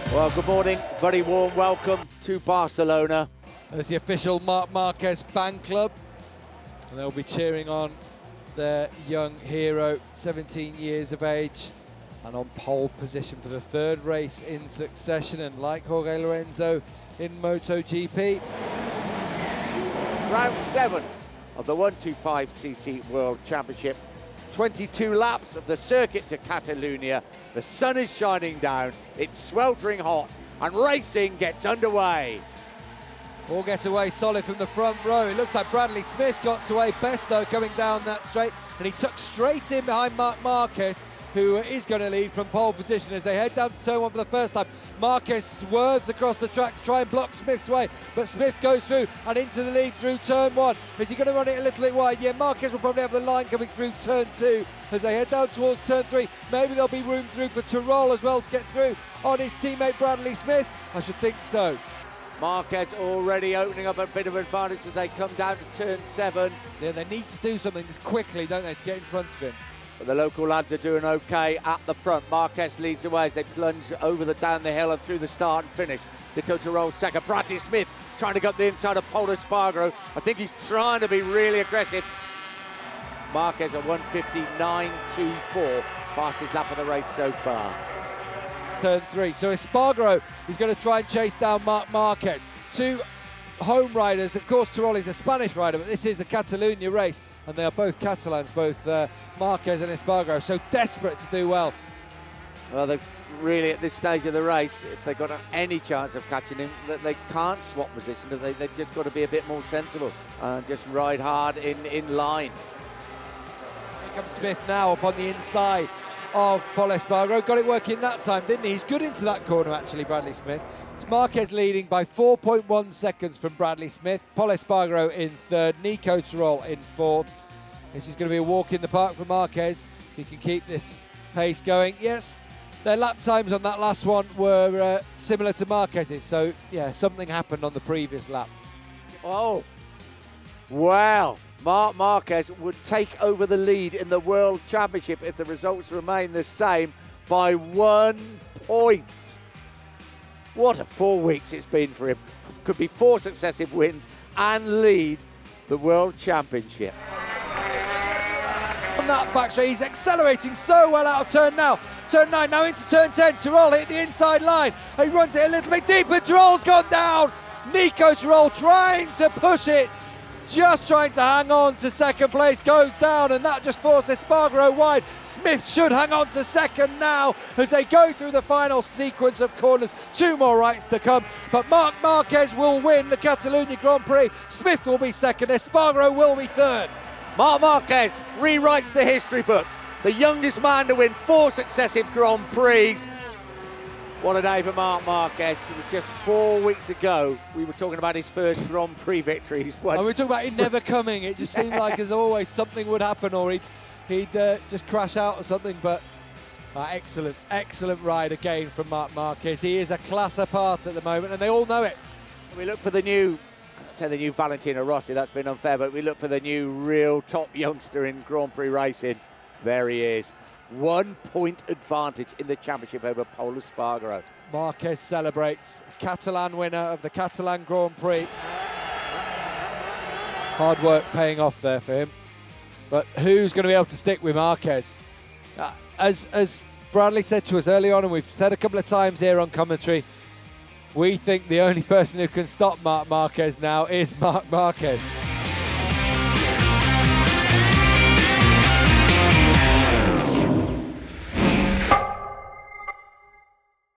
Well, good morning. Very warm welcome to Barcelona. There's the official Marc Marquez fan club, and they'll be cheering on their young hero, 17 years of age, and on pole position for the third race in succession. And like Jorge Lorenzo in MotoGP. Round 7 of the 125cc World Championship. 22 laps of the circuit to Catalunya. The sun is shining down, it's sweltering hot, and racing gets underway. All gets away solid from the front row. It looks like Bradley Smith got away best though coming down that straight, and he took straight in behind Marc Marquez, who is going to lead from pole position as they head down to turn 1 for the first time. Marquez swerves across the track to try and block Smith's way, but Smith goes through and into the lead through turn 1. Is he going to run it a little bit wide? Yeah, Marquez will probably have the line coming through turn 2 as they head down towards turn 3. Maybe there'll be room through for Tyrrell as well to get through on his teammate Bradley Smith. I should think so. Marquez already opening up a bit of advantage as they come down to turn 7. Yeah, they need to do something quickly, don't they, to get in front of him. But the local lads are doing okay at the front. Marquez leads the way as they plunge down the hill and through the start and finish. Dakota rolls second. Bradley Smith trying to get the inside of Pol Espargaro. I think he's trying to be really aggressive. Marquez at 1:59.24, fastest lap of the race so far. Turn 3. So Espargaro is going to try and chase down Marc Marquez. Two home riders. Of course, Tyrrell is a Spanish rider, but this is a Catalunya race, and they are both Catalans, both Marquez and Espargaro, so desperate to do well. Well, they've really, at this stage of the race, if they've got any chance of catching him, that they can't swap position. They've just got to be a bit more sensible and just ride hard in line. Here comes Smith now up on the inside of Pol Espargaro. Got it working that time, didn't he? He's good into that corner, actually, Bradley Smith. It's Marquez leading by 4.1 seconds from Bradley Smith. Pol Espargaro in third, Nico Tyrrell in fourth. This is going to be a walk in the park for Marquez. He can keep this pace going. Yes, their lap times on that last one were similar to Marquez's, so yeah, something happened on the previous lap. Oh, wow. Marc Marquez would take over the lead in the World Championship if the results remain the same by 1 point. What a 4 weeks it's been for him. Could be 4 successive wins and lead the World Championship. On that back straight, he's accelerating so well out of turn now. Turn 9, now into turn 10. Tyrrell hit the inside line. He runs it a little bit deeper. Tyrrell's gone down. Nico Tyrrell trying to push it. Just trying to hang on to second place, goes down, and that just forced Espargaro wide. Smith should hang on to second now as they go through the final sequence of corners. 2 more rights to come, but Marc Marquez will win the Catalunya Grand Prix. Smith will be second, Espargaro will be third. Marc Marquez rewrites the history books. The youngest man to win 4 successive Grand Prix. What a day for Marc Marquez. It was just 4 weeks ago we were talking about his first Grand Prix victory. And we were talking about it never coming. It just seemed like, as always, something would happen, or he'd just crash out or something. But excellent ride again from Marc Marquez. He is a class apart at the moment, and they all know it. We look for the new, I'd say the new Valentino Rossi. That's been unfair, but we look for the new real top youngster in Grand Prix racing. There he is. 1 point advantage in the championship over Pol Espargaro. Marquez celebrates, Catalan winner of the Catalan Grand Prix. Hard work paying off there for him. But who's going to be able to stick with Marquez? As Bradley said to us earlier on, and we've said a couple of times here on commentary, we think the only person who can stop Marc Marquez now is Marc Marquez.